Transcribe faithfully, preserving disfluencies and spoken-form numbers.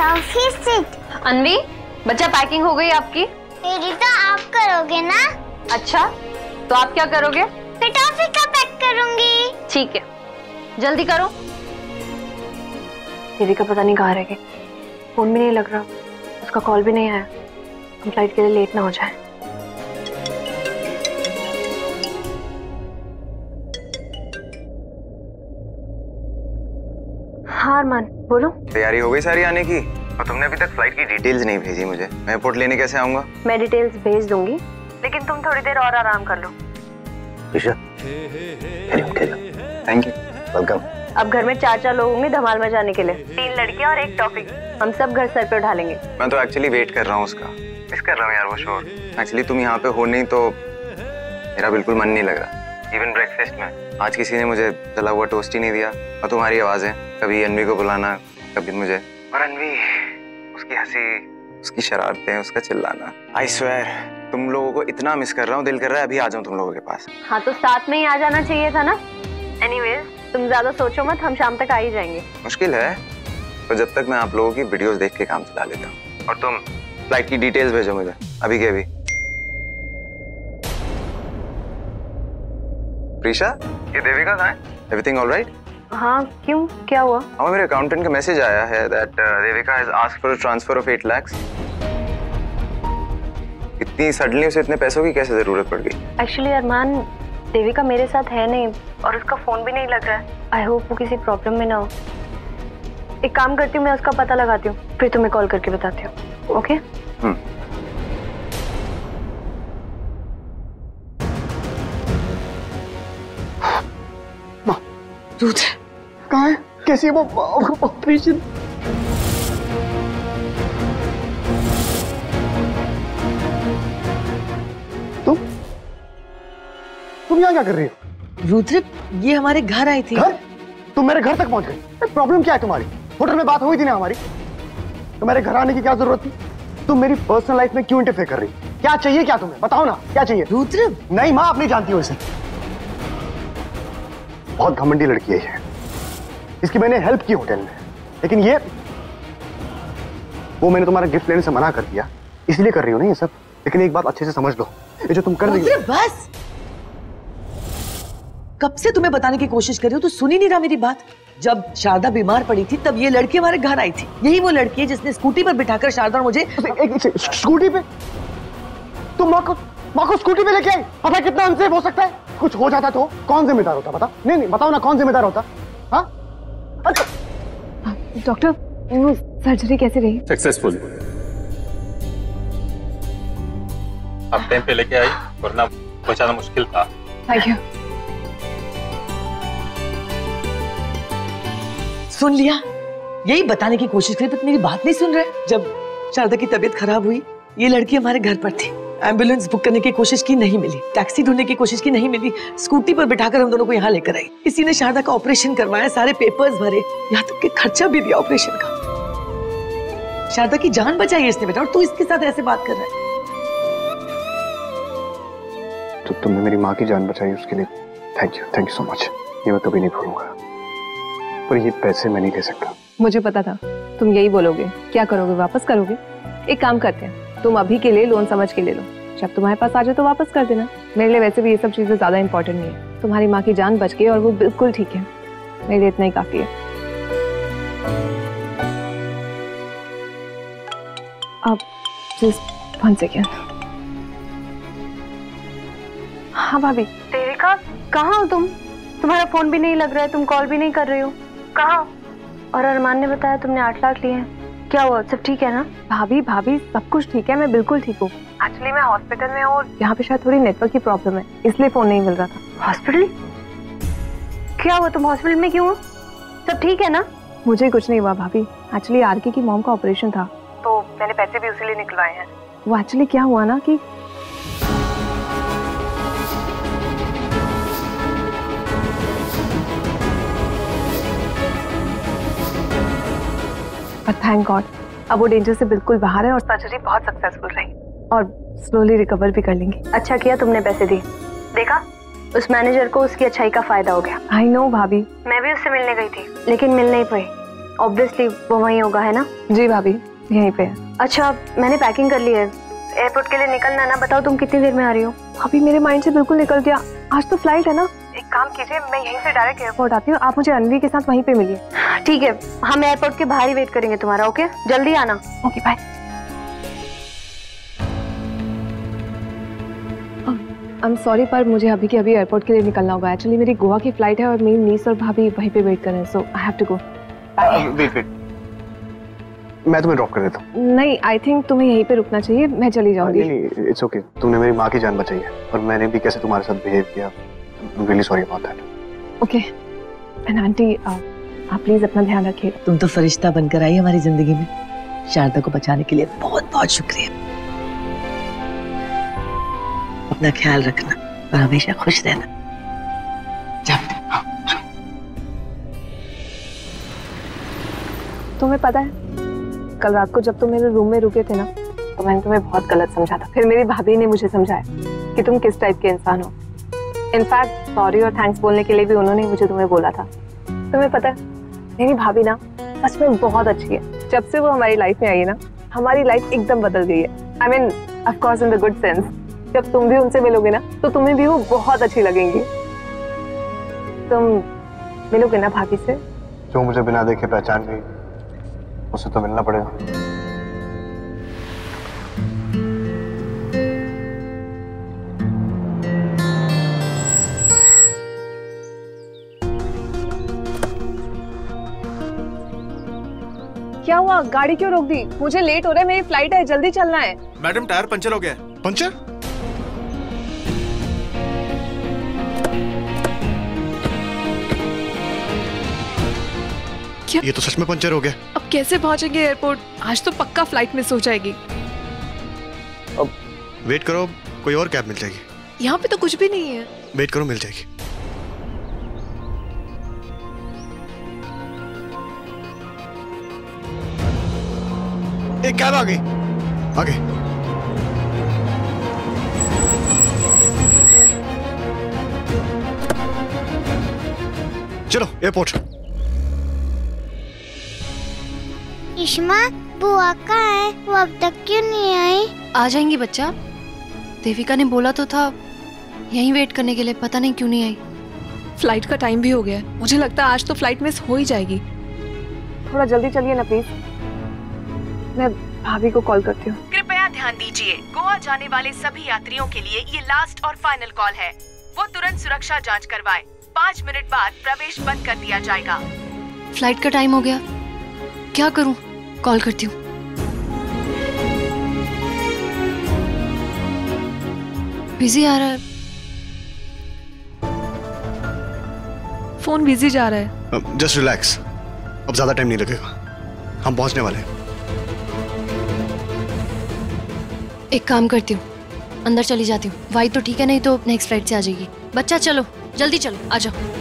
अनवी, बच्चा पैकिंग हो गई आपकी? मेरी तो आप करोगे ना। अच्छा, तो आप क्या करोगे? मैं टॉफी का पैक करूंगी। ठीक है, जल्दी करो। दीदी का पता नहीं कहाँ रह गई, फोन भी नहीं लग रहा, उसका कॉल भी नहीं आया। हम फ्लाइट के लिए लेट ना हो जाए। हाँ अरमान, बोलो। तैयारी हो गई सारी आने की? और तुमने अभी तक फ्लाइट की डिटेल्स नहीं भेजी मुझे। मैं एयरपोर्ट लेने कैसे आऊंगा? मैं डिटेल्स भेज दूंगी, लेकिन तुम थोड़ी देर और आराम कर लो। Thank you, welcome. अब घर में चार चार लोग होंगे धमाल मचाने के लिए। तीन लड़कियां और एक टॉफी, हम सब घर सर पे उठा लेंगे। मैं तो एक्चुअली वेट कर रहा हूँ उसका, मिस कर रहा हूँ यार वो शो। एक्चुअली तुम यहाँ पे हो नहीं तो मेरा बिल्कुल मन नहीं लग रहा। इवन ब्रेकफास्ट में आज किसी ने मुझे जला हुआ टोस्ट ही नहीं दिया। और तुम्हारी आवाजें, कभी अनवी को बुलाना, कभी मुझे, और अनवी, उसकी हंसी, उसकी शरारतें, उसका चिल्लाना। आई स्वेयर तुम लोगों को इतना मिस कर रहा हूँ, दिल कर रहा है अभी आ जाऊँ तुम लोगों के पास। हाँ तो साथ में ही आ जाना चाहिए था ना। एनीवेज तुम ज्यादा सोचो मत, हम शाम तक आ ही जाएंगे। मुश्किल है तो जब तक मैं आप लोगों की वीडियोस देख के काम चला लेता हूँ। और तुम फ्लाइट की डिटेल्स भेजो मुझे अभी के अभी। प्रीशा, ये देविका कहाँ है? Everything all right? हाँ क्यों, क्या हुआ? हमें मेरे अकाउंटेंट का मैसेज आया है that Devika has asked for a transfer of eight lakh. इतनी सडनली उसे इतने पैसों की कैसे जरूरत पड़ गई? एक्चुअली अरमान, देविका मेरे साथ है नहीं और उसका फोन भी नहीं लग रहा है। आई होप वो किसी प्रॉब्लम में ना हो। एक काम करती हूँ, मैं उसका पता लगाती हूँ, फिर तुम्हें कॉल करके बताती हूँ। ओके? हम्म। रुद्र कहाँ है? कैसी है वो ऑपरेशन? तुम तुम यहाँ क्या कर रही हो? रुद्र, ये हमारे घर आई थी। घर? तुम मेरे घर तक पहुंच गई? प्रॉब्लम क्या है तुम्हारी? होटल में बात हुई थी ना हमारी, तुम्हारे घर आने की क्या जरूरत थी? तुम मेरी पर्सनल लाइफ में क्यों इंटरफेयर कर रही? क्या चाहिए क्या तुम्हें? बताओ ना क्या चाहिए? रुद्र नहीं माँ, आप नहीं जानती हो इसे। बहुत घमंडी लड़की है ये। इसकी मैंने हेल्प की होटल में, लेकिन ये वो मैंने तुम्हारा गिफ्ट लेने से मना कर दिया, इसलिए कर रही हो ना ये सब। लेकिन एक बात अच्छे से समझ लो, ये जो तुम कर रही हो। बस, कब से तुम्हें बताने की कोशिश कर रही हो, तो सुन ही नहीं रहा मेरी बात। जब शारदा बीमार पड़ी थी तब ये लड़की हमारे घर आई थी। यही वो लड़की है जिसने स्कूटी पर बिठाकर शारदा और मुझे एक, एक, एक, स्कूटी पे? तुम माँ को माँ को स्कूटी पे लेके आई? पता कितना अनसेफ हो सकता है? कुछ हो जाता तो कौन जिम्मेदार होता? बता। नहीं नहीं बताओ ना, कौन जिम्मेदार होता? हाँ डॉक्टर, वो सर्जरी कैसी रही? सक्सेसफुल। आप टाइम पे लेके आई, वरना बचाना मुश्किल था। Thank you. सुन लिया? यही बताने की कोशिश करी पर मेरी बात नहीं सुन रहे। जब शारदा की तबीयत खराब हुई, ये लड़की हमारे घर पर थी। एम्बुलेंस बुक करने की कोशिश की, नहीं मिली। टैक्सी ढूंढने की कोशिश की, नहीं मिली। स्कूटी पर बिठाकर हम दोनों को यहाँ लेकर आई। किसी ने शारदा का ऑपरेशन करवाया, सारे पेपर्स भरे, यहाँ तक कि खर्चा भी दिया ऑपरेशन का। शारदा की जान बचाई इसने बेटा, और तू इसके साथ ऐसे बात कर रहा है। तो तुमने मेरी माँ की जान बचाई, उसके लिए thank you, thank you so much. ये मैं कभी नहीं भूलूंगा। पर ये पैसे मैं नहीं दे सकता। मुझे पता था तुम यही बोलोगे। क्या करोगे, वापस करोगे? एक काम करते हैं, तुम अभी के लिए लोन समझ के ले लो, जब तुम्हारे पास आ जाए तो वापस कर देना। मेरे लिए वैसे भी ये सब चीजें ज्यादा इंपॉर्टेंट नहीं है। तुम्हारी माँ की जान बच गई और वो बिल्कुल ठीक है, मेरे लिए इतना ही काफी है। अब जस्ट वन सेकेंड। हाँ भाभी। देविका, कहाँ हो तुम? तुम्हारा फोन भी नहीं लग रहा है, तुम कॉल भी नहीं कर रही हो, कहाँ? और अरमान ने बताया तुमने आठ लाख लिए हैं। क्या हुआ, सब ठीक है ना? भाभी भाभी सब कुछ ठीक है, मैं बिल्कुल ठीक हूँ। एक्चुअली मैं हॉस्पिटल में हूँ और यहाँ पे शायद थोड़ी नेटवर्क की प्रॉब्लम है, इसलिए फोन नहीं मिल रहा था। हॉस्पिटल? क्या हुआ, तुम हॉस्पिटल में क्यों हो? सब ठीक है ना? मुझे कुछ नहीं हुआ भाभी। एक्चुअली आरके की मॉम का ऑपरेशन था, तो मैंने पैसे भी उसी लिए निकलवाए हैं। वो एक्चुअली क्या हुआ ना कि थैंक गॉड अब वो डेंजर से बिल्कुल बाहर है और सर्जरी बहुत सक्सेसफुल रही और स्लोली रिकवर भी कर लेंगी। अच्छा किया तुमने पैसे दिए। देखा, उस मैनेजर को उसकी अच्छाई का फायदा हो गया। आई नो भाभी। मैं भी उससे मिलने गई थी, लेकिन मिल नहीं पाई। ऑब्वियसली वो वहीं होगा, है ना? जी भाभी, यहीं पे है। अच्छा, मैंने पैकिंग कर ली है, एयरपोर्ट के लिए निकलना ना। बताओ तुम कितनी देर में आ रही हो? अभी मेरे माइंड से बिल्कुल निकल गया, आज तो फ्लाइट है ना। एक काम कीजिए, मैं यहीं से डायरेक्ट एयरपोर्ट आती हूँ, आप मुझे अनवी के साथ वहीं पे मिलिए। ठीक है, हम एयरपोर्ट के बाहर ही वेट करेंगे तुम्हारा। ओके, जल्दी आना। Okay, bye. I am sorry, पर मुझे अभी के अभी एयरपोर्ट के लिए निकलना होगा। एक्चुअली मेरी गोवा की फ्लाइट है और मेरी नीस और भाभी वहीं पे वेट कर रहे हैं, so I have to go. Wait wait, मैं तुम्हें ड्रॉप कर देता हूँ। नहीं, आई थिंक तुम्हें यहीं पे रुकना चाहिए, मैं चली जाऊंगी। नहीं, इट्स ओके। तुमने मेरी माँ की जान बचाई है और मैंने भी कैसे तुम्हारे साथ बिहेव किया। I am really sorry about that. Okay, and aunty आप प्लीज अपना ध्यान रखिए। तुम तो फरिश्ता बनकर आई हमारी जिंदगी में। शारदा को बचाने के लिए बहुत बहुत शुक्रिया। अपना ख्याल रखना और हमेशा खुश रहना। जाते। तुम्हें पता है, कल रात को जब तुम मेरे रूम में रुके थे ना, तो मैंने तुम्हें बहुत गलत समझा था। फिर मेरी भाभी ने मुझे समझाया कि तुम किस टाइप के इंसान हो। इनफैक्ट सॉरी और थैंक्स बोलने के लिए भी उन्होंने मुझे तुम्हें बोला था। तुम्हें पता है, मेरी भाभी ना सच में बहुत अच्छी है। जब से वो हमारी लाइफ में आई है ना, हमारी लाइफ एकदम बदल गई है। I mean of course in the good sense. जब तुम भी उनसे मिलोगे ना, तो तुम्हें भी वो बहुत अच्छी लगेंगी। तुम मिलोगे ना भाभी से? जो मुझे बिना देखे पहचान गई, उससे तो मिलना पड़ेगा। क्या हुआ? गाड़ी क्यों रोक दी? मुझे लेट हो रहा है, मेरी फ्लाइट है, जल्दी चलना है। मैडम, टायर पंचर हो गया। पंचर? क्या? ये तो सच में पंचर हो गया। अब कैसे पहुंचेंगे एयरपोर्ट? आज तो पक्का फ्लाइट मिस हो जाएगी। अब वेट करो, कोई और कैब मिल जाएगी। यहाँ पे तो कुछ भी नहीं है। वेट करो, मिल जाएगी। एक कैब आ गई, आ गई। चलो एयरपोर्ट। इश्मा, बुआ कहाँ है? वो अब तक क्यों नहीं आई? आ जाएंगी बच्चा। देविका ने बोला तो था यहीं वेट करने के लिए, पता नहीं क्यों नहीं आई। फ्लाइट का टाइम भी हो गया है, मुझे लगता है आज तो फ्लाइट मिस हो ही जाएगी। थोड़ा जल्दी चलिए ना प्लीज, मैं भाभी को कॉल करती हूँ। कृपया ध्यान दीजिए, गोवा जाने वाले सभी यात्रियों के लिए ये लास्ट और फाइनल कॉल है। वो तुरंत सुरक्षा जांच करवाएं। पाँच मिनट बाद प्रवेश बंद कर दिया जाएगा। फ्लाइट का टाइम हो गया, क्या करूं? कॉल करती हूँ। बिजी आ रहा है। फोन बिजी जा रहा है। जस्ट रिलैक्स, अब ज्यादा टाइम नहीं लगेगा, हम पहुंचने वाले हैं। एक काम करती हूँ, अंदर चली जाती हूँ। वाई तो ठीक है, नहीं तो नेक्स्ट फ्लाइट से आ जाएगी। बच्चा चलो, जल्दी चलो, आ जाओ।